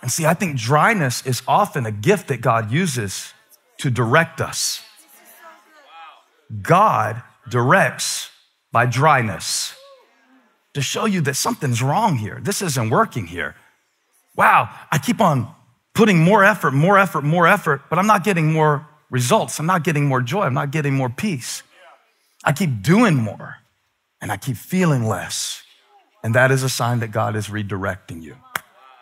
And see, I think dryness is often a gift that God uses to direct us. God directs by dryness to show you that something's wrong here. This isn't working here. Wow, I keep on putting more effort, but I'm not getting more results. I'm not getting more joy. I'm not getting more peace. I keep doing more and I keep feeling less. And that is a sign that God is redirecting you.